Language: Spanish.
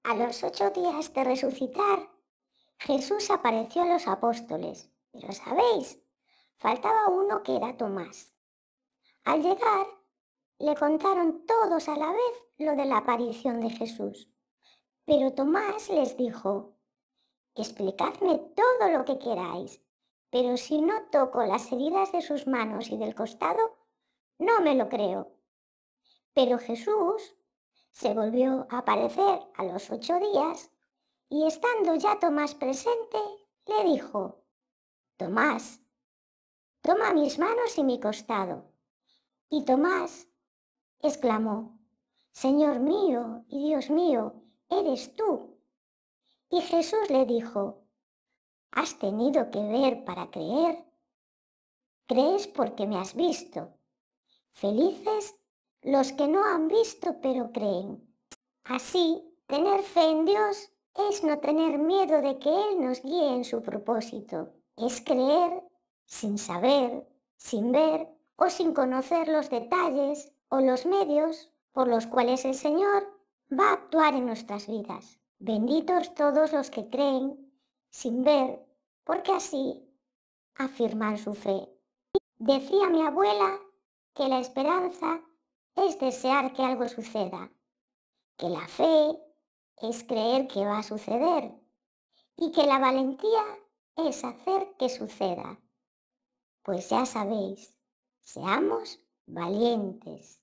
A los 8 días de resucitar, Jesús apareció a los apóstoles, pero sabéis, faltaba uno que era Tomás. Al llegar, le contaron todos a la vez lo de la aparición de Jesús, pero Tomás les dijo, explicadme todo lo que queráis, pero si no toco las heridas de sus manos y del costado, no me lo creo. Pero Jesús se volvió a aparecer a los 8 días y estando ya Tomás presente, le dijo, Tomás, toma mis manos y mi costado. Y Tomás exclamó, Señor mío y Dios mío, eres tú. Y Jesús le dijo, ¿has tenido que ver para creer? Crees porque me has visto. Felices los que no han visto pero creen. Así, tener fe en Dios es no tener miedo de que Él nos guíe en su propósito. Es creer sin saber, sin ver o sin conocer los detalles o los medios por los cuales el Señor va a actuar en nuestras vidas. Benditos todos los que creen sin ver, porque así afirman su fe. Decía mi abuela que la esperanza es desear que algo suceda, que la fe es creer que va a suceder y que la valentía es hacer que suceda. Pues ya sabéis, seamos valientes.